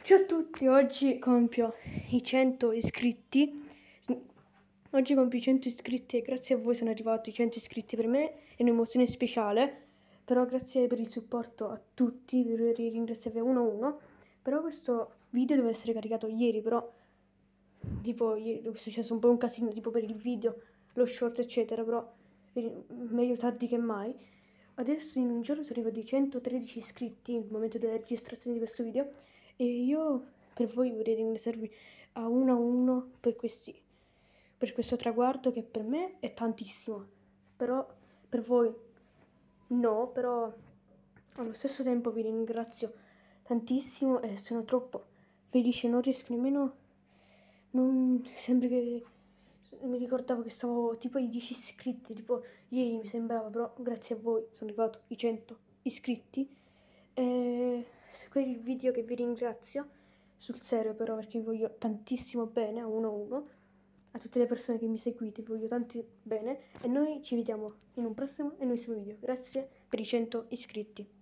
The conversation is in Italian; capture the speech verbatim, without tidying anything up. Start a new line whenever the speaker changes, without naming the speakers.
Ciao a tutti, oggi compio i cento iscritti. Oggi compio i cento iscritti e grazie a voi sono arrivati i cento iscritti. Per me è un'emozione speciale, però grazie per il supporto a tutti, vi vorrei ringraziarvi uno a uno. Però questo video deve essere caricato ieri, però tipo ieri è successo un po' un casino tipo per il video, lo short eccetera, però meglio tardi che mai. Adesso in un giorno sono arrivati centotredici iscritti nel momento della registrazione di questo video e io per voi vorrei ringraziarvi a uno a uno per questi, per questo traguardo che per me è tantissimo, però per voi no, però allo stesso tempo vi ringrazio tantissimo e sono troppo felice, non riesco nemmeno, non sembra che mi ricordavo che stavo tipo ai dieci iscritti, tipo ieri mi sembrava, però grazie a voi sono arrivato ai cento iscritti. E per il video che vi ringrazio, sul serio però, perché vi voglio tantissimo bene, a uno a uno, a tutte le persone che mi seguite, vi voglio tanti bene e noi ci vediamo in un prossimo e nuovissimo video. Grazie per i cento iscritti.